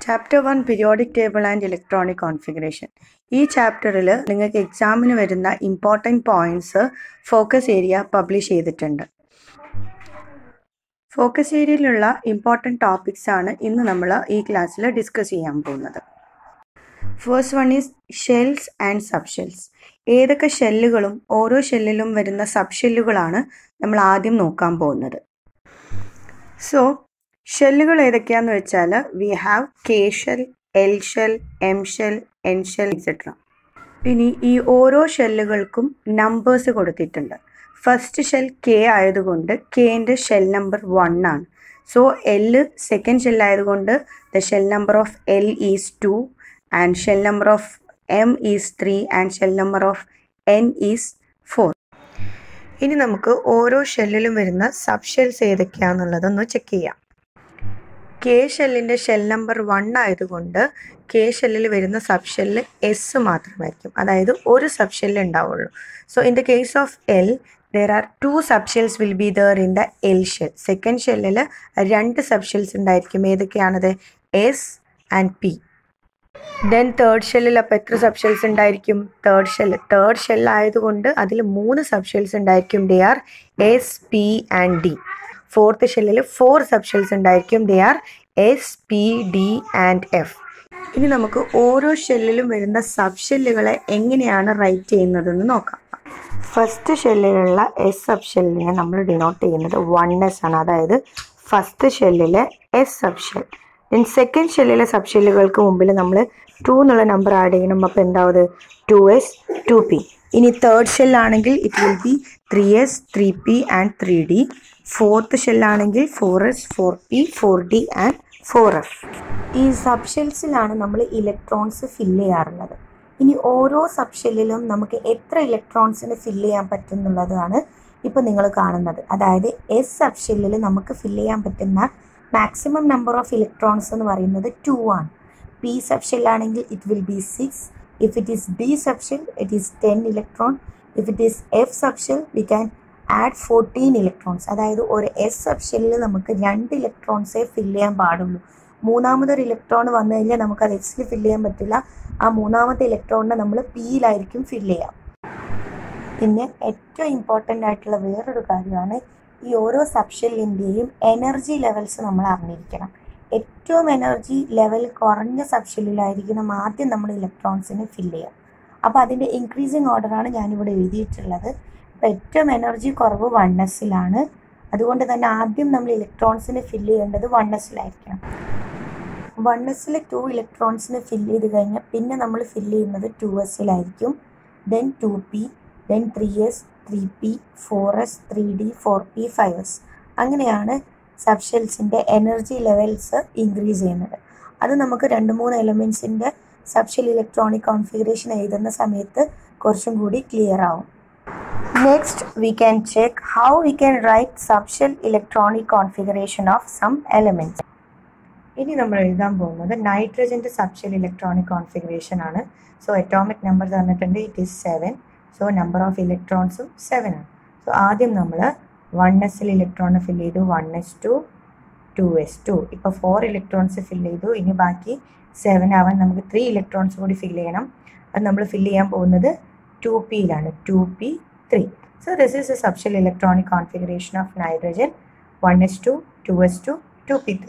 Chapter 1 Periodic Table and Electronic Configuration. ഈ ചാപ്റ്ററിൽ നിങ്ങൾക്ക് എക്സാമിന് വരുന്ന important points focus area publish ചെയ്തിട്ടുണ്ട്. ഫോക്കസ് ഏരിയയിലുള്ള ഇമ്പോർട്ടൻറ്റ് ടോപ്പിക്സ് ആണ് ഇന്ന് നമ്മൾ ഈ ക്ലാസ്സിൽ ഡിസ്കസ് ചെയ്യാൻ പോകുന്നത്. First one is shells and sub shells. ഏതൊക്കെ ഷെല്ലുകളും ഓരോ ഷെല്ലിലും വരുന്ന സബ് ഷെല്ലുകളാണ് നമ്മൾ ആദ്യം നോക്കാൻ പോകുന്നത്. സോ ഷെല്ലുകൾ ഏതൊക്കെയാന്ന് വെച്ചാൽ we have K shell, L shell, M shell, N shell etcetera. ഇനി ഈ ഓരോ ഷെല്ലുകൾക്കും നമ്പേഴ്സ് കൊടുത്തിട്ടുണ്ട്. ഫസ്റ്റ് ഷെൽ കെ ആയതുകൊണ്ട് കെൻ്റെ ഷെൽ നമ്പർ 1 ആണ്. സോ എൽ സെക്കൻഡ് ഷെൽ ആയതുകൊണ്ട് the shell number of L is 2 and shell number of M is 3 and shell number of N is 4. ഇനി നമുക്ക് ഓരോ ഷെല്ലിലും വരുന്ന സബ് ഷെൽസ് ഏതൊക്കെയാണെന്നുള്ളതൊന്ന് ചെക്ക് ചെയ്യാം. കെ ഷെല്ലിൻ്റെ ഷെൽ നമ്പർ 1 ആയതുകൊണ്ട് കെ ഷെല്ലിൽ വരുന്ന സബ് ഷെല്ല് എസ് മാത്രമായിരിക്കും, അതായത് ഒരു സബ് ഷെല്ല് ഉണ്ടാവുള്ളൂ. So in the case of L there are 2 subshells will be there in the L shell. Second ഷെല്ലിൽ 2 subshells ഉണ്ടായിരിക്കും. ഏതൊക്കെയാണത്? S and P. Then third ഷെല്ലിൽ അപ്പോൾ എത്ര സബ്ഷെൽസ് ഉണ്ടായിരിക്കും? തേർഡ് ഷെൽ ആയതുകൊണ്ട് അതിൽ 3 സബ്ഷെൽസ് ഉണ്ടായിരിക്കും. They are S, P and D. Fourth ഷെല്ലിൽ 4 സബ്ഷെൽസ് ഉണ്ടായിരിക്കും. They are S, P, D and F. ഇനി നമുക്ക് ഓരോ ഷെല്ലിലും വരുന്ന സബ്ഷെല്ലുകളെ എങ്ങനെയാണ് റൈറ്റ് ചെയ്യുന്നതെന്ന് നോക്കാം. ഫസ്റ്റ് ഷെല്ലിലുള്ള എസ് സബ് ഷെല്ലിനെ നമ്മൾ ഡിനോട്ട് ചെയ്യുന്നത് 1s ആണ്, അതായത് ഫസ്റ്റ് ഷെല്ലിലെ S sub shell. Then second ഷെല്ലിലെ സബ് ഷെല്ലുകൾക്ക് മുമ്പിൽ നമ്മൾ 2 എന്നുള്ള നമ്പർ ആഡ് ചെയ്യണം. അപ്പോൾ എന്താവത്? 2s, 2p. ഇനി തേർഡ് ഷെല്ലാണെങ്കിൽ it will be 3s, 3p and 3d. Fourth ഷെല്ലാണെങ്കിൽ 4s, 4p, 4d and 4f. ഈ സബ് ഷെൽസിലാണ് നമ്മൾ ഇലക്ട്രോൺസ് ഫില്ല് ചെയ്യാറുള്ളത്. ഇനി ഓരോ സബ് ഷെല്ലിലും നമുക്ക് എത്ര ഇലക്ട്രോൺസിന് ഫില്ല് ചെയ്യാൻ പറ്റും എന്നുള്ളതാണ് ഇപ്പോൾ നിങ്ങൾ കാണുന്നത്. അതായത് എസ് സബ് ഷെല്ലിൽ നമുക്ക് ഫില്ല് ചെയ്യാൻ പറ്റുന്ന മാക്സിമം നമ്പർ ഓഫ് ഇലക്ട്രോൺസ് എന്ന് പറയുന്നത് 2 ആണ്. പി സബ് ഷെല്ലാണെങ്കിൽ it will be 6. If it is D sub shell it is 10 electron. If it is F sub shell we can add 14 electrons. അതായത് ഒരു എസ് സബ് ഷെല്ലിൽ നമുക്ക് 2 ഇലക്ട്രോൺസേ ഫില്ല് ചെയ്യാൻ പാടുള്ളൂ. മൂന്നാമതൊരു ഇലക്ട്രോൺ വന്നു കഴിഞ്ഞാൽ നമുക്കത് എക്സിൽ ഫില്ല് ചെയ്യാൻ പറ്റില്ല. ആ മൂന്നാമത്തെ ഇലക്ട്രോണിനെ നമ്മൾ പിയിലായിരിക്കും ഫില്ല് ചെയ്യാം. പിന്നെ ഏറ്റവും ഇമ്പോർട്ടൻ്റ് ആയിട്ടുള്ള വേറൊരു കാര്യമാണ് ഈ ഓരോ സബ് ഷെല്ലിൻ്റെയും എനർജി ലെവൽസ് നമ്മൾ അറിഞ്ഞിരിക്കണം. ഏറ്റവും എനർജി ലെവൽ കുറഞ്ഞ സബ് ഷെല്ലിലായിരിക്കണം ആദ്യം നമ്മൾ ഇലക്ട്രോൺസിനെ ഫില്ല് ചെയ്യാം. അപ്പോൾ അതിൻ്റെ ഇൻക്രീസിങ് ഓർഡറാണ് ഞാനിവിടെ എഴുതിയിട്ടുള്ളത്. അപ്പോൾ ഏറ്റവും എനർജി കുറവ് 1sലാണ്. അതുകൊണ്ട് തന്നെ ആദ്യം നമ്മൾ ഇലക്ട്രോൺസിനെ ഫില്ല് ചെയ്യേണ്ടത് 1sലായിരിക്കണം. 1sൽ 2 ഇലക്ട്രോൺസിന് ഫില്ല് ചെയ്ത് കഴിഞ്ഞാൽ പിന്നെ നമ്മൾ ഫില്ല് ചെയ്യുന്നത് 2sലായിരിക്കും. Then 2p, then 3s, 3p, 4s, 3d, 4p, 5s. അങ്ങനെയാണ് സബ് ഷെൽസിൻ്റെ എനർജി ലെവൽസ് ഇൻക്രീസ് ചെയ്യുന്നത്. അത് നമുക്ക് 2-3 എലമെൻസിൻ്റെ സബ് ഷെൽ ഇലക്ട്രോണിക് കോൺഫിഗറേഷൻ എഴുതുന്ന സമയത്ത് കുറച്ചും കൂടി ക്ലിയർ ആവും. Next we can check how we can write sub shell electronic configuration of some elements. ഇനി നമ്മൾ എഴുതാൻ പോകുന്നത് നൈട്രജൻ്റെ സബ് ഷെൽ ഇലക്ട്രോണിക് കോൺഫിഗറേഷൻ ആണ്. സോ അറ്റോമിക് നമ്പർ തന്നിട്ടുണ്ട്, it is 7. So number of ഇലക്ട്രോൺസും 7 ആണ്. സോ ആദ്യം നമ്മൾ 1sൽ ഇലക്ട്രോൺ ഫില്ല് ചെയ്തു, 1s2, 2s2. ഇപ്പോൾ 4 ഇലക്ട്രോൺസ് ഫില്ല് ചെയ്തു. ഇനി ബാക്കി 7 ആവാൻ നമുക്ക് 3 ഇലക്ട്രോൺസ് കൂടി ഫില്ല് ചെയ്യണം. അത് നമ്മൾ ഫില്ല് ചെയ്യാൻ പോകുന്നത് 2pയിലാണ്, 2p3. So this is a sub shell electronic configuration of nitrogen, 1s2, 2s2, 2p3.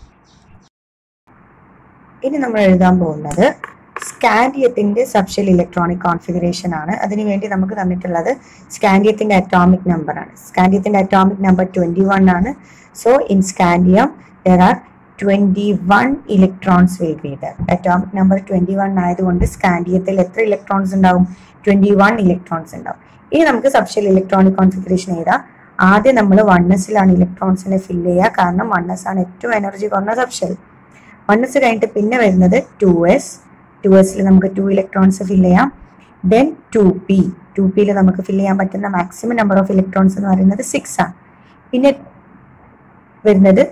ഇനി നമ്മൾ എഴുതാൻ പോകുന്നത് സ്കാൻഡിയത്തിൻ്റെ സബ് ഷെൽ ഇലക്ട്രോണിക് കോൺഫിഗറേഷൻ ആണ്. അതിനുവേണ്ടി നമുക്ക് തന്നിട്ടുള്ളത് സ്കാൻഡിയത്തിൻ്റെ അറ്റോമിക് നമ്പർ ആണ്. സ്കാൻഡിയത്തിൻ്റെ അറ്റോമിക് നമ്പർ 21 ആണ്. So in scandium there are 21 electrons will be there. Atomic number 21 ആയതുകൊണ്ട് സ്കാൻഡിയത്തിൽ എത്ര ഇലക്ട്രോൺസ് ഉണ്ടാവും? 21 ഇലക്ട്രോൺസ് ഉണ്ടാവും. ഇനി നമുക്ക് സബ് ഷെൽ ഇലക്ട്രോണിക് കോൺഫിഗറേഷൻ എഴുതാം. ആദ്യം നമ്മൾ 1sലാണ് ഇലക്ട്രോൺസിനെ ഫില്ല് ചെയ്യുക, കാരണം 1s ആണ് ഏറ്റവും എനർജി കുറഞ്ഞ സബ് ഷെൽ. 1s കഴിഞ്ഞിട്ട് പിന്നെ വരുന്നത് 2sൽ നമുക്ക് 2 ഇലക്ട്രോൺസ് ഫില്ല് ചെയ്യാം. ദെൻ 2pയിൽ നമുക്ക് ഫില്ല് ചെയ്യാൻ പറ്റുന്ന മാക്സിമം നമ്പർ ഓഫ് ഇലക്ട്രോൺസ് എന്ന് പറയുന്നത് 6 ആണ്. പിന്നെ വരുന്നത്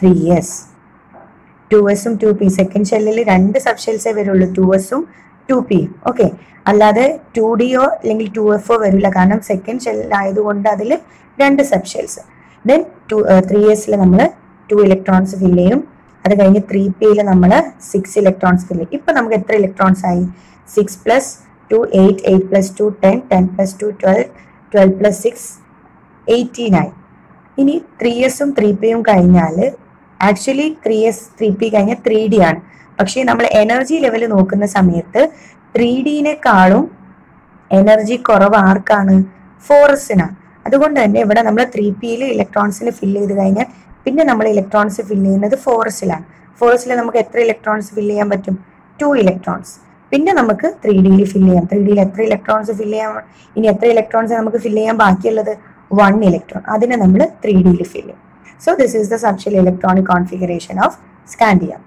2sഉം 2p. സെക്കൻഡ് ഷെല്ലിൽ 2 സബ് ഷെൽസേ വരുള്ളൂ, 2sഉം 2pയും. ഓക്കെ, അല്ലാതെ 2dയോ അല്ലെങ്കിൽ 2fോ വരില്ല, കാരണം സെക്കൻഡ് ഷെൽ ആയതുകൊണ്ട് അതിൽ 2 സബ് ഷെൽസ്. ദെൻ 3sൽ നമ്മൾ 2 ഇലക്ട്രോൺസ് ഫില്ല് ചെയ്യും. അത് കഴിഞ്ഞ് 3p നമ്മൾ 6 ഇലക്ട്രോൺസ് ഫില്ല് ചെയ്യും. ഇപ്പൊ നമുക്ക് എത്ര ഇലക്ട്രോൺസ് ആയി? 6 + 2 8, 8 + 2 10, 10 + 2 12, 12 + 6 18 ആയി. ഇനി 3sഉം 3pയും കഴിഞ്ഞാൽ ആക്ച്വലി 3s 3p കഴിഞ്ഞാൽ 3d ആണ്. പക്ഷേ നമ്മൾ എനർജി ലെവൽ നോക്കുന്ന സമയത്ത് 3dനേക്കാളും എനർജി കുറവ് ആർക്കാണ്? 4sനാണ്. അതുകൊണ്ട് തന്നെ ഇവിടെ നമ്മൾ 3pയിൽ ഇലക്ട്രോൺസിന് ഫില്ല് ചെയ്ത് കഴിഞ്ഞാൽ പിന്നെ നമ്മൾ ഇലക്ട്രോൺസ് ഫില്ല് ചെയ്യുന്നത് 4sലാണ്. 4sൽ നമുക്ക് എത്ര ഇലക്ട്രോൺസ് ഫില്ല് ചെയ്യാൻ പറ്റും? 2 ഇലക്ട്രോൺസ്. പിന്നെ നമുക്ക് 3dയിൽ ഫില്ല് ചെയ്യാം. 3dയിൽ എത്ര ഇലക്ട്രോൺസ് ഫില്ല് ചെയ്യാം? ഇനി എത്ര ഇലക്ട്രോൺസ് നമുക്ക് ഫില്ല് ചെയ്യാൻ ബാക്കിയുള്ളത്? 1 ഇലക്ട്രോൺ. അതിനെ നമ്മൾ 3dയിൽ ഫില്ല് ചെയ്യും. So this is the subshell electronic configuration of scandium.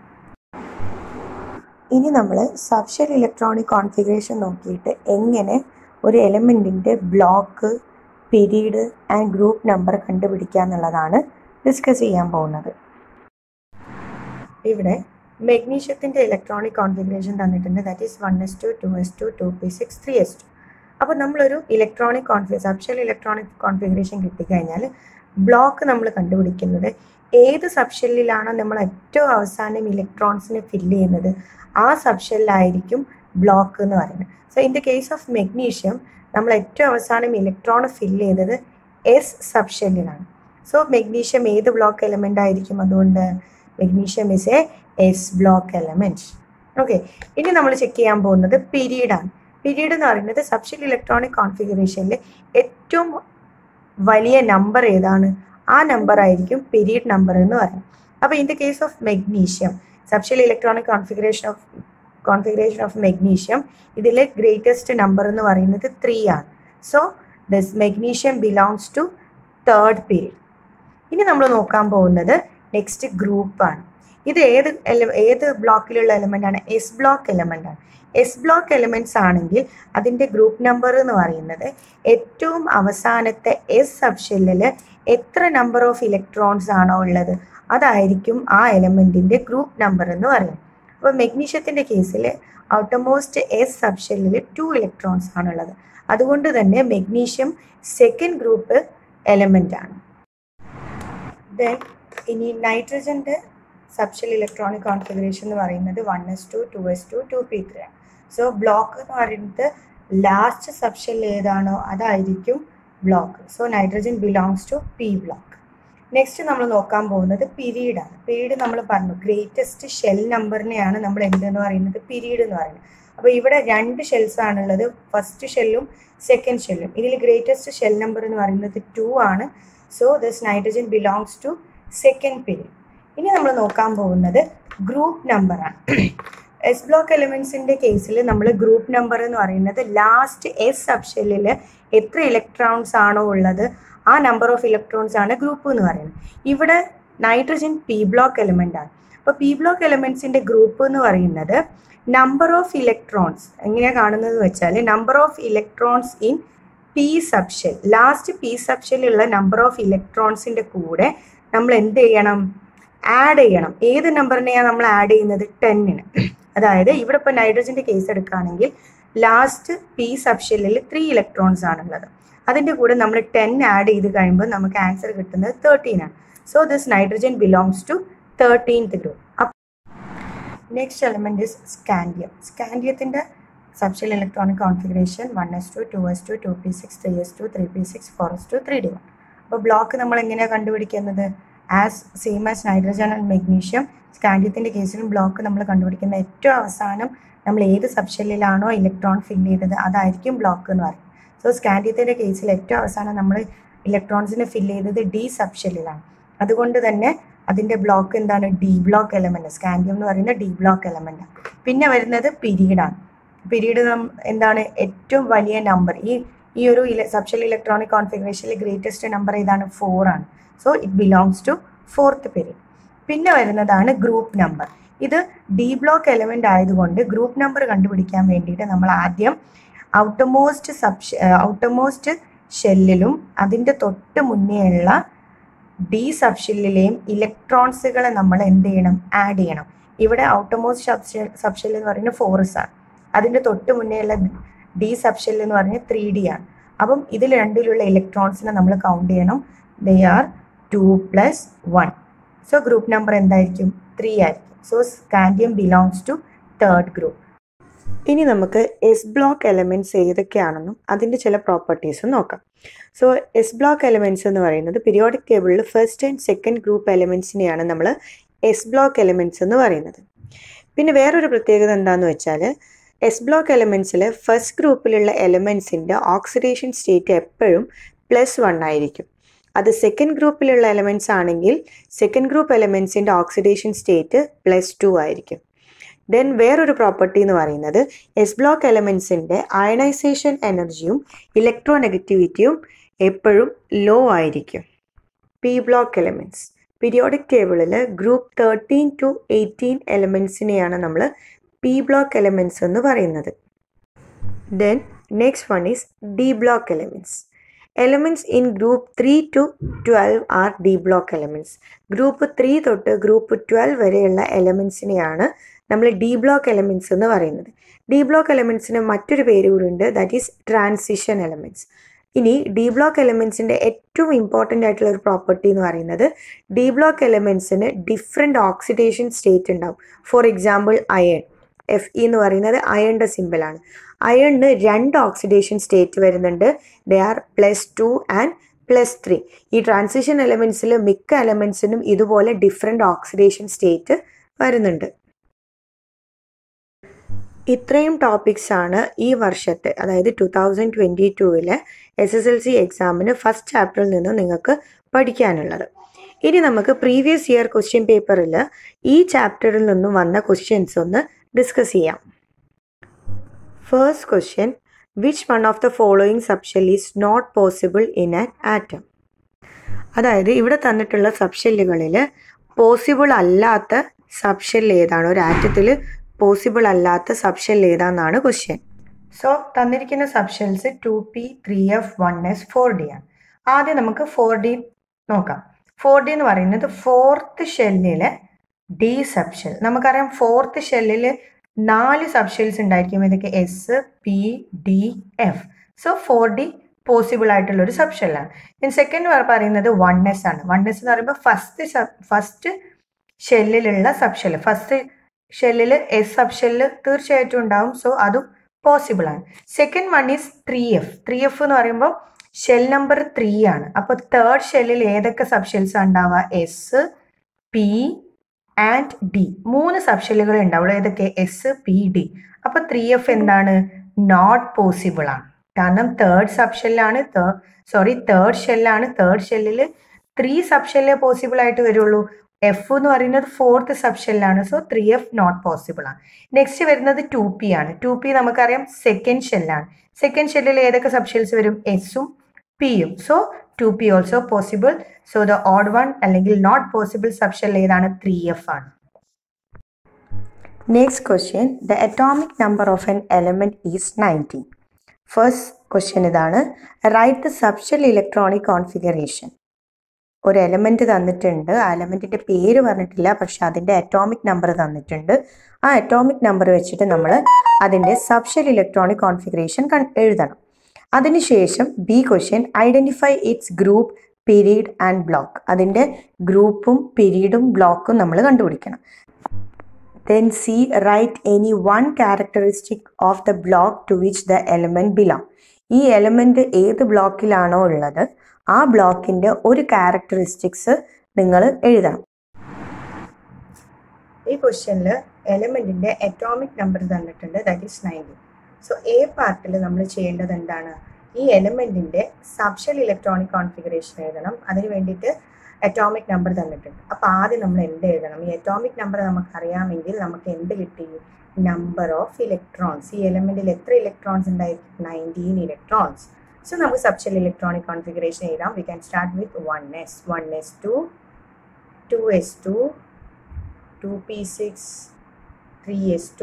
ഇനി നമ്മൾ സബ്ഷെൽ ഇലക്ട്രോണിക് കോൺഫിഗറേഷൻ നോക്കിയിട്ട് എങ്ങനെ ഒരു എലമെന്റിന്റെ block, period and group number കണ്ടുപിടിക്കുക എന്നുള്ളതാണ് ഡിസ്കസ് ചെയ്യാൻ പോകുന്നത്. ഇവിടെ മെഗ്നീഷ്യത്തിന്റെ ഇലക്ട്രോണിക് കോൺഫിഗറേഷൻ തന്നിട്ടുണ്ട്. That is 1s2, 2s2, 2p6, 3s2. അപ്പോൾ നമ്മളൊരു സബ്ഷെൽ ഇലക്ട്രോണിക് കോൺഫിഗറേഷൻ കിട്ടിക്കഴിഞ്ഞാൽ ബ്ലോക്ക് നമ്മൾ കണ്ടുപിടിക്കുന്നത് ഏത് സബ്ഷെല്ലിലാണോ നമ്മൾ ഏറ്റവും അവസാനം ഇലക്ട്രോൺസിനെ ഫില്ല് ചെയ്യുന്നത് ആ സബ്ഷെല്ലായിരിക്കും ബ്ലോക്ക് എന്ന് പറയുന്നത്. So in the case of magnesium നമ്മൾ ഏറ്റവും അവസാനം ഇലക്ട്രോൺ ഫില്ല് ചെയ്തത് എസ് സബ്ഷെല്ലിലാണ്. സോ മെഗ്നീഷ്യം ഏത് ബ്ലോക്ക് എലമെന്റ് ആയിരിക്കും? അതുകൊണ്ട് magnesium is a S block element. Okay, ഇനി നമ്മൾ ചെക്ക് ചെയ്യാൻ പോകുന്നത് പീരീഡാണ്. പീരീഡ് എന്ന് പറയുന്നത് സബ്ഷെൽ ഇലക്ട്രോണിക് കോൺഫിഗറേഷനിൽ ഏറ്റവും വലിയ നമ്പർ ഏതാണ്? ആ നമ്പർ ആയിരിക്കും പീരീഡ് നമ്പർ എന്ന് പറയുന്നത്. അപ്പോൾ in the case of magnesium subshell electronic configuration of magnesium ഇതിലെ ഗ്രേറ്റസ്റ്റ് നമ്പർ എന്ന് പറയുന്നത് 3 ആണ്. So this magnesium belongs to third period. ഇനി നമ്മൾ നോക്കാൻ പോകുന്നത് നെക്സ്റ്റ് ഗ്രൂപ്പാണ്. ഇത് ഏത് ബ്ലോക്കിലുള്ള എലമെന്റ് ആണ്? എസ് ബ്ലോക്ക് എലമെന്റ് ആണ്. എസ് ബ്ലോക്ക് എലമെന്റ്സ് ആണെങ്കിൽ അതിൻ്റെ ഗ്രൂപ്പ് നമ്പർ എന്ന് പറയുന്നത് ഏറ്റവും അവസാനത്തെ എസ് സബ്ഷെല്ലിൽ എത്ര നമ്പർ ഓഫ് ഇലക്ട്രോൺസ് ആണോ ഉള്ളത് അതായിരിക്കും ആ എലമെന്റിന്റെ ഗ്രൂപ്പ് നമ്പർ എന്ന് പറയുന്നത്. അപ്പോൾ മെഗ്നീഷ്യത്തിന്റെ കേസിൽ ഔട്ടർമോസ്റ്റ് എസ് സബ്ഷെല്ലിൽ 2 ഇലക്ട്രോൺസ് ആണുള്ളത്. അതുകൊണ്ട് തന്നെ മെഗ്നീഷ്യം സെക്കൻഡ് ഗ്രൂപ്പ് എലമെന്റ് ആണ്. ദെൻ ഇനി നൈട്രജന്റെ സബ്ഷെൽ ഇലക്ട്രോണിക് കോൺഫിഗറേഷൻ എന്ന് പറയുന്നത് 1s2, 2s2, 2p3 ആണ്. സോ ബ്ലോക്ക് എന്ന് പറയുന്നത് ലാസ്റ്റ് സബ്ഷെൽ ഏതാണോ അതായിരിക്കും block. So nitrogen belongs to P block. Next നമ്മൾ നോക്കാൻ പോകുന്നത് പീരീഡാണ്. പീരീഡ് നമ്മൾ പറഞ്ഞു ഗ്രേറ്റസ്റ്റ് ഷെൽ നമ്പറിനെയാണ് നമ്മൾ എന്തെന്ന് പറയുന്നത്? പീരീഡ് എന്ന് പറയുന്നത്. അപ്പോൾ ഇവിടെ 2 ഷെൽസ് ആണുള്ളത്, ഫസ്റ്റ് ഷെല്ലും സെക്കൻഡ് ഷെല്ലും. ഇതിൽ ഗ്രേറ്റസ്റ്റ് ഷെൽ നമ്പർ എന്ന് പറയുന്നത് 2 ആണ്. So this nitrogen belongs to second period. ഇനി നമ്മൾ നോക്കാൻ പോകുന്നത് ഗ്രൂപ്പ് നമ്പറാണ്. എസ് ബ്ലോക്ക് എലിമെന്റ്സിന്റെ കേസിൽ നമ്മൾ ഗ്രൂപ്പ് നമ്പർ എന്ന് പറയുന്നത് ലാസ്റ്റ് എസ് സബ്ഷെല്ലിൽ എത്ര ഇലക്ട്രോൺസ് ആണോ ഉള്ളത് ആ നമ്പർ ഓഫ് ഇലക്ട്രോൺസ് ആണ് ഗ്രൂപ്പ് എന്ന് പറയുന്നത്. ഇവിടെ നൈട്രജൻ പി ബ്ലോക്ക് എലിമെന്റ് ആണ്. അപ്പോൾ പി ബ്ലോക്ക് എലിമെന്റ്സിന്റെ ഗ്രൂപ്പ് എന്ന് പറയുന്നത് നമ്പർ ഓഫ് ഇലക്ട്രോൺസ് എങ്ങനെയാണ് കാണുന്നത് വെച്ചാൽ number of electrons in P subshell, last P സബ്ഷെല്ലുള്ള നമ്പർ ഓഫ് ഇലക്ട്രോൺസിന്റെ കൂടെ നമ്മൾ എന്ത് ചെയ്യണം? ആഡ് ചെയ്യണം. ഏത് നമ്പറിനെയാണ് നമ്മൾ ആഡ് ചെയ്യുന്നത്? 10ന്. അതായത് ഇവിടെ ഇപ്പോൾ നൈട്രജന്റെ കേസ് എടുക്കുകയാണെങ്കിൽ ലാസ്റ്റ് പി സബ്ഷെല്ലിൽ 3 ഇലക്ട്രോൺസ് ആണുള്ളത്. അതിൻ്റെ കൂടെ നമ്മൾ 10 ആഡ് ചെയ്ത് കഴിയുമ്പോൾ നമുക്ക് ആൻസർ കിട്ടുന്നത് 13 ആണ്. So this nitrogen belongs to 13th group. Next element is scandium. സ്കാൻഡിയത്തിന്റെ subshell electronic configuration 1s2, 2s2, 2p6, 3s2, 3p6, 4s2, 3d1. അപ്പോൾ ബ്ലോക്ക് നമ്മൾ എങ്ങനെയാണ് കണ്ടുപിടിക്കുന്നത്? Same as nitrogen and magnesium സ്കാൻഡിയത്തിന്റെ കേസിലും ബ്ലോക്ക് നമ്മൾ കണ്ടുപിടിക്കുന്ന ഏറ്റവും അവസാനം നമ്മൾ ഏത് സബ്ഷെല്ലിലാണോ ഇലക്ട്രോൺ ഫില്ല് ചെയ്തത് അതായിരിക്കും ബ്ലോക്ക് എന്ന് പറയും. സോ സ്കാൻഡിയത്തിന്റെ കേസിൽ ഏറ്റവും അവസാനം നമ്മൾ ഇലക്ട്രോൺസിനെ ഫില്ല് ചെയ്തത് ഡി സബ്ഷെല്ലിലാണ്. അതുകൊണ്ട് തന്നെ അതിന്റെ ബ്ലോക്ക് എന്താണ്? D block element. സ്കാൻഡിയം എന്ന് പറയുന്ന ഡി ബ്ലോക്ക് എലമെന്റ്. പിന്നെ വരുന്നത് പീരീഡാണ്. പീരീഡ് എന്താണ്? ഏറ്റവും വലിയ നമ്പർ. ഈ ഒരു സബ്ഷെൽ ഇലക്ട്രോണിക് കോൺഫിഗറേഷനിൽ ഗ്രേറ്റസ്റ്റ് നമ്പർ ഏതാണ്? 4 ആണ്. So it belongs to 4th period. പിന്നെ വരുന്നതാണ് ഗ്രൂപ്പ് നമ്പർ. ഇത് ഡി ബ്ലോക്ക് എലമെന്റ് ആയതുകൊണ്ട് ഗ്രൂപ്പ് നമ്പർ കണ്ടുപിടിക്കാൻ വേണ്ടിയിട്ട് നമ്മൾ ആദ്യം ഔട്ടർമോസ്റ്റ് ഷെല്ലിലും അതിൻ്റെ തൊട്ട് മുന്നേ ഉള്ള ഡി സബ്ഷെല്ലിലെയും ഇലക്ട്രോൺസുകളെ നമ്മൾ എന്ത് ചെയ്യണം? ആഡ് ചെയ്യണം. ഇവിടെ ഔട്ടർമോസ്റ്റ് സബ്ഷെൽ എന്ന് പറയുന്നത് 4s ആണ്. അതിൻ്റെ തൊട്ട് മുന്നേ ഉള്ള ഡി സബ്ഷെൽ എന്ന് പറഞ്ഞാൽ 3d ആണ്. അപ്പം ഇതിൽ രണ്ടിലുള്ള ഇലക്ട്രോൺസിനെ നമ്മൾ കൗണ്ട് ചെയ്യണം. They are 2 + 1. So group number എന്തായിരിക്കും? 3 ആയിരിക്കും. So scandium belongs to third group. ഇനി നമുക്ക് എസ് ബ്ലോക്ക് എലമെൻറ്റ്സ് ഏതൊക്കെയാണെന്നും അതിൻ്റെ ചില പ്രോപ്പർട്ടീസും നോക്കാം. സോ എസ് ബ്ലോക്ക് എലമെൻറ്റ്സ് എന്ന് പറയുന്നത് പീരിയോഡിക് ടേബിളിൽ ഫസ്റ്റ് ആൻഡ് സെക്കൻഡ് ഗ്രൂപ്പ് എലമെൻറ്റ്സിനെയാണ് നമ്മൾ എസ് ബ്ലോക്ക് എലമെൻറ്റ്സ് എന്ന് പറയുന്നത്. പിന്നെ വേറൊരു പ്രത്യേകത എന്താണെന്ന് വെച്ചാൽ എസ് ബ്ലോക്ക് എലമെൻറ്റ്സിൽ ഫസ്റ്റ് ഗ്രൂപ്പിലുള്ള എലമെൻറ്റ്സിൻ്റെ ഓക്സിഡേഷൻ സ്റ്റേറ്റ് എപ്പോഴും +1 ആയിരിക്കും. അത് സെക്കൻഡ് ഗ്രൂപ്പിലുള്ള എലമെൻറ്റ്സ് ആണെങ്കിൽ സെക്കൻഡ് ഗ്രൂപ്പ് എലമെൻറ്റ്സിൻ്റെ ഓക്സിഡേഷൻ സ്റ്റേറ്റ് +2 ആയിരിക്കും. ദെൻ വേറൊരു പ്രോപ്പർട്ടി എന്ന് പറയുന്നത് എസ് ബ്ലോക്ക് എലമെൻറ്റ്സിൻ്റെ അയണൈസേഷൻ എനർജിയും ഇലക്ട്രോനെഗറ്റിവിറ്റിയും എപ്പോഴും ലോ ആയിരിക്കും. പി ബ്ലോക്ക് എലമെൻറ്റ്സ് പീരിയോഡിക് ടേബിളിൽ ഗ്രൂപ്പ് 13 to 18 എലമെൻറ്റ്സിനെയാണ് നമ്മൾ പി ബ്ലോക്ക് എലമെൻറ്റ്സ് എന്ന് പറയുന്നത്. Then next one is D block elements. Elements in group 3 to 12 are D block elements. Group 3 തൊട്ട് ഗ്രൂപ്പ് 12 വരെയുള്ള എലമെൻറ്റ്സിനെയാണ് നമ്മൾ ഡി ബ്ലോക്ക് എലമെൻറ്റ്സ് എന്ന് പറയുന്നത്. ഡി ബ്ലോക്ക് എലമെൻറ്റ്സിന് മറ്റൊരു പേര് കൂടി ഉണ്ട്, ദാറ്റ് ഈസ് ട്രാൻസിഷൻ എലമെൻറ്റ്സ്. ഇനി ഡി ബ്ലോക്ക് എലമെൻറ്റ്സിൻ്റെ ഏറ്റവും ഇമ്പോർട്ടൻ്റ് ആയിട്ടുള്ള ഒരു പ്രോപ്പർട്ടി എന്ന് പറയുന്നത് ഡി ബ്ലോക്ക് എലമെൻറ്റ്സിന് ഡിഫറെൻറ്റ് ഓക്സിഡേഷൻ സ്റ്റേറ്റ് ഉണ്ടാവും. ഫോർ എക്സാമ്പിൾ അയൺ, Fe എന്ന് പറയുന്നത് അയണിൻ്റെ സിമ്പിളാണ്. അയണിന് 2 ഓക്സിഡേഷൻ സ്റ്റേറ്റ് വരുന്നുണ്ട്. They are +2 and +3. ഈ ട്രാൻസിഷൻ എലമെൻറ്റ്സിൽ മിക്ക എലമെൻറ്റ്സിനും ഇതുപോലെ ഡിഫറെൻറ്റ് ഓക്സിഡേഷൻ സ്റ്റേറ്റ് വരുന്നുണ്ട്. ഇത്രയും ടോപ്പിക്സ് ആണ് ഈ വർഷത്തെ, അതായത് 2022 SSLC എക്സാമിന് ഫസ്റ്റ് ചാപ്റ്ററിൽ നിന്ന് നിങ്ങൾക്ക് പഠിക്കാനുള്ളത്. ഇനി നമുക്ക് പ്രീവിയസ് ഇയർ ക്വസ്റ്റ്യൻ പേപ്പറിൽ ഈ ചാപ്റ്ററിൽ നിന്നും വന്ന ക്വസ്റ്റ്യൻസ് ഒന്ന് ഡിസ്കസ് ചെയ്യാം. First question, which one of the following subshell is not possible in an atom? അതായത് ഇവിടെ തന്നിട്ടുള്ള സബ്ഷെല്ലുകളിൽ പോസിബിൾ അല്ലാത്ത സബ്ഷെൽ ഏതാണ്? ഒരു ആറ്റത്തിൽ പോസിബിൾ അല്ലാത്ത സബ്ഷെൽ ഏതാണെന്നാണ് ക്വസ്റ്റ്യൻ. സോ തന്നിരിക്കുന്ന subshells 2p, 3f, 1s, 4d ആണ്. ആദ്യം നമുക്ക് 4d നോക്കാം. 4d എന്ന് പറയുന്നത് ഫോർത്ത് ഷെല്ലിലെ ഡി സബ്ഷെൽ. നമുക്കറിയാം ഫോർത്ത് ഷെല്ലിൽ 4 സബ്ഷെൽസ് ഉണ്ടായിരിക്കും. ഇതൊക്കെ S, P, D, F. So 4d possible ആയിട്ടുള്ള ഒരു സബ്ഷെല്ലാണ്. സെക്കൻഡ് പറയുന്നത് 1s ആണ്. 1s എന്ന് പറയുമ്പോൾ ഫസ്റ്റ് ഷെല്ലിലുള്ള സബ്ഷെൽ. ഫസ്റ്റ് ഷെല്ലിൽ എസ് സബ്ഷെല്ല് തീർച്ചയായിട്ടും ഉണ്ടാവും. സോ അതും പോസിബിൾ ആണ്. Second one is 3f. 3f എന്ന് പറയുമ്പോൾ ഷെൽ നമ്പർ 3 ആണ്. അപ്പോൾ തേർഡ് ഷെല്ലിൽ ഏതൊക്കെ സബ്ഷെൽസ് ഉണ്ടാവുക? S, P and D. 3 സബ്ഷെല്ലുകൾ ഉണ്ടാവുള്ളൂ. ഏതൊക്കെ? S, P, D. അപ്പോൾ 3f എന്താണ്? നോട്ട് പോസിബിൾ ആണ്. കാരണം തേർഡ് ഷെല്ലാണ്. തേർഡ് ഷെല്ലിൽ 3 സബ്ഷെല്ലേ പോസിബിൾ ആയിട്ട് വരുള്ളൂ. എഫ് എന്ന് പറയുന്നത് ഫോർത്ത് സബ്ഷെല്ലാണ്. സോ 3f നോട്ട് പോസിബിൾ ആണ്. നെക്സ്റ്റ് വരുന്നത് 2p ആണ്. 2p നമുക്കറിയാം സെക്കൻഡ് ഷെല്ലാണ്. സെക്കൻഡ് ഷെല്ലിൽ ഏതൊക്കെ സബ്ഷെൽസ് വരും? എസും പിയും. So 2p also possible. So the odd one അല്ലെങ്കിൽ നോട്ട് പോസിബിൾ സബ്ഷെൽ ഏതാണ്? 3f ആണ്. Next question, the atomic number of an element is 19. First question ഇതാണ്, write the subshell electronic configuration. ഒരു എലമെന്റ് തന്നിട്ടുണ്ട്, ആ എലമെന്റിന്റെ പേര് പറഞ്ഞിട്ടില്ല, പക്ഷെ അതിന്റെ അറ്റോമിക് നമ്പർ തന്നിട്ടുണ്ട്. ആ അറ്റോമിക് നമ്പർ വെച്ചിട്ട് നമ്മൾ അതിന്റെ സബ്ഷെൽ ഇലക്ട്രോണിക് കോൺഫിഗറേഷൻ എഴുതണം. അതിനുശേഷം B question, identify its group, period and block. അതിന്റെ ഗ്രൂപ്പും പീരീഡും ബ്ലോക്കും നമ്മൾ കണ്ടുപിടിക്കണം. Then C, write any one characteristic of the block to which the element belong. ഈ എലമെന്റ് ഏത് ബ്ലോക്കിലാണോ ഉള്ളത് ആ ബ്ലോക്കിന്റെ ഒരു ക്യാരക്ടറിസ്റ്റിക്സ് നിങ്ങൾ എഴുതണം. ഈ ക്വസ്റ്റ്യനിൽ എലമെന്റിന്റെ അറ്റോമിക് നമ്പർ തന്നിട്ടുണ്ട്, ദാറ്റ് ഈസ് 19. സോ എ പാർട്ടിൽ നമ്മൾ ചെയ്യേണ്ടത് എന്താണ്? ഈ എലമെന്റിന്റെ സബ്ഷെൽ ഇലക്ട്രോണിക് കോൺഫിഗറേഷൻ എഴുതണം. അതിന് വേണ്ടിയിട്ട് അറ്റോമിക് നമ്പർ തന്നിട്ടുണ്ട്. അപ്പോൾ ആദ്യം നമ്മൾ എന്ത് എഴുതണം? ഈ അറ്റോമിക് നമ്പർ നമുക്കറിയാമെങ്കിൽ നമുക്ക് എന്ത് കിട്ടി? Number of electrons. ഈ എലമെന്റിൽ എത്ര ഇലക്ട്രോൺസ് ഉണ്ടായിരിക്കും? 19 electrons. So now subshell electronic configuration eedam. We can start with 1s, 1s2, 2s2, 2p6, 3s2,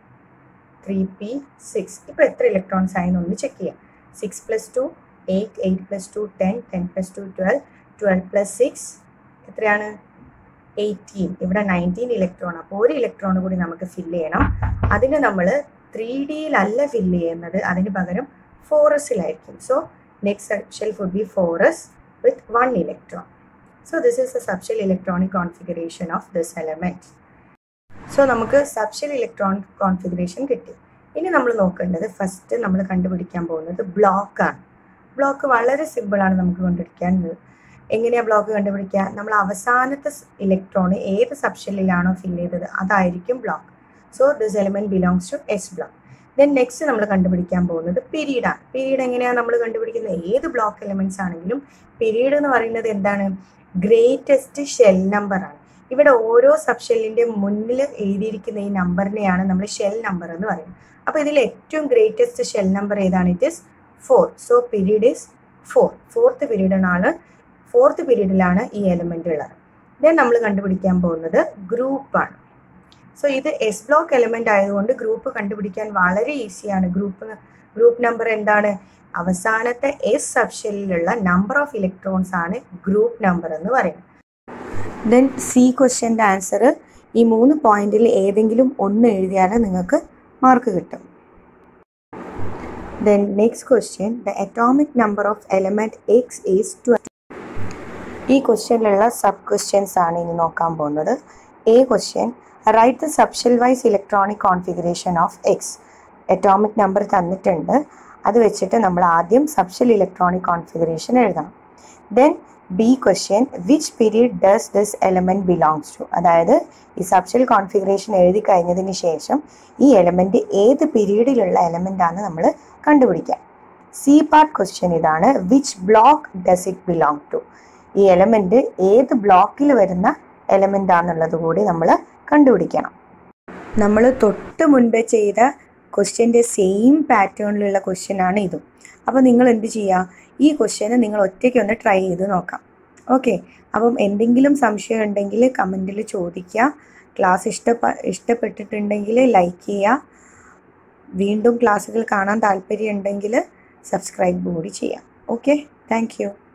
3p6. ഇപ്പോൾ എത്ര ഇലക്ട്രോൺസ് ആയെന്ന് ഒന്ന് ചെക്ക് ചെയ്യാം. 6 + 2 8, 8 + 2 10, 10 + 2 12, 12 + 6 എത്രയാണ്? 18. ഇവിടെ 19 ഇലക്ട്രോൺ. അപ്പോൾ ഒരു ഇലക്ട്രോൺ കൂടി നമുക്ക് ഫില്ല് ചെയ്യണം. അതിന് നമ്മൾ 3Dയിലല്ല ഫില്ല് ചെയ്യുന്നത്, അതിന് പകരം 4s. So next subshell would be 4s with 1 electron. So this is the subshell electronic configuration of this element. So നമുക്ക് subshell electronic configuration കിട്ടി. ഇനി നമ്മൾ നോക്കേണ്ടത് ഫസ്റ്റ് നമ്മൾ കണ്ടുപിടിക്കാൻ പോകുന്നത് ബ്ലോക്കാണ്. ബ്ലോക്ക് വളരെ സിമ്പിളാണ് നമുക്ക് കണ്ടുപിടിക്കാൻ. എങ്ങനെയാണ് ബ്ലോക്ക് കണ്ടുപിടിക്കുക? നമ്മൾ അവസാനത്തെ ഇലക്ട്രോൺ ഏത് സബ്ഷെല്ലിലാണോ ഫിൽ ചെയ്തത് അതായിരിക്കും block. So this element belongs to S block. Then next നമ്മൾ കണ്ടുപിടിക്കാൻ പോകുന്നത് പീരീഡാണ്. പീരീഡ് എങ്ങനെയാണ് നമ്മൾ കണ്ടുപിടിക്കുന്നത്? ഏത് ബ്ലോക്ക് എലിമെന്റ്സ് ആണെങ്കിലും പീരീഡ് എന്ന് പറയുന്നത് എന്താണ്? ഗ്രേറ്റസ്റ്റ് ഷെൽ നമ്പറാണ്. ഇവിടെ ഓരോ സബ്ഷെല്ലിന്റെ മുന്നിൽ എഴുതിയിരിക്കുന്ന ഈ നമ്പറിനെയാണ് നമ്മൾ ഷെൽ നമ്പർ എന്ന് പറയുന്നത്. അപ്പോൾ ഇതിൽ ഏറ്റവും ഗ്രേറ്റസ്റ്റ് ഷെൽ നമ്പർ ഏതാണ്? It is 4. So period is 4. Fourth പീരീഡിലാണ് ഈ എലിമെന്റ് ഉള്ളത്. ദെൻ നമ്മൾ കണ്ടുപിടിക്കാൻ പോകുന്നത് ഗ്രൂപ്പാണ്. സോ ഇത് എസ് ബ്ലോക്ക് എലിമെന്റ് ആയതുകൊണ്ട് ഗ്രൂപ്പ് കണ്ടുപിടിക്കാൻ വളരെ ഈസിയാണ്. ഗ്രൂപ്പ് നമ്പർ എന്താണ്? അവസാനത്തെ എസ് സബ്ഷെല്ലിലുള്ള നമ്പർ ഓഫ് ഇലക്ട്രോൺസ് ആണ് ഗ്രൂപ്പ് നമ്പർ എന്ന് പറയുന്നത്. ദെൻ സി ക്വസ്റ്റ്യൻ്റെ ആൻസർ ഈ 3 പോയിന്റിൽ ഏതെങ്കിലും ഒന്ന് എഴുതിയാൽ നിങ്ങൾക്ക് മാർക്ക് കിട്ടും. Then next question, the atomic number of element X is 12. ഈ ക്വസ്റ്റ്യനിലുള്ള സബ് ക്വസ്റ്റ്യൻസ് ആണ് ഇനി നോക്കാൻ പോകുന്നത്. A question, write the subshell wise electronic configuration of X. Atomic number തന്നിട്ടുണ്ട്. അത് വെച്ചിട്ട് നമ്മൾ ആദ്യം സബ്ഷെൽ ഇലക്ട്രോണിക് കോൺഫിഗറേഷൻ എഴുതണം. Then B question, which period does this element belongs to? അതായത് ഈ സബ്ഷെൽ കോൺഫിഗറേഷൻ എഴുതി കഴിഞ്ഞതിന് ശേഷം ഈ എലമെന്റ് ഏത് പീരീഡിലുള്ള എലമെന്റ് ആണ് നമ്മൾ കണ്ടുപിടിക്കുക. സി പാർട്ട് ക്വസ്റ്റ്യൻ ഇതാണ്, which block does it belong to? ഈ എലമെന്റ് ഏത് ബ്ലോക്കിൽ വരുന്ന എലമെന്റ് ആണെന്നുള്ളത് കൂടി നമ്മൾ കണ്ടുപിടിക്കണം. നമ്മൾ തൊട്ട് മുൻപേ ചെയ്ത ക്വസ്റ്റ്യൻ്റെ സെയിം പാറ്റേണിലുള്ള ക്വസ്റ്റ്യൻ ആണ് ഇതും. അപ്പോൾ നിങ്ങൾ എന്ത് ചെയ്യുക? ഈ ക്വസ്റ്റ്യന് നിങ്ങൾ ഒറ്റയ്ക്ക് ഒന്ന് ട്രൈ ചെയ്ത് നോക്കാം. ഓക്കെ, അപ്പം എന്തെങ്കിലും സംശയം ഉണ്ടെങ്കിൽ കമൻറ്റിൽ ചോദിക്കുക. ക്ലാസ് ഇഷ്ടപ്പെട്ടിട്ടുണ്ടെങ്കിൽ ലൈക്ക് ചെയ്യുക. വീണ്ടും ക്ലാസ്സുകൾ കാണാൻ താല്പര്യം ഉണ്ടെങ്കിൽ സബ്സ്ക്രൈബ് കൂടി ചെയ്യാം. Okay, thank U.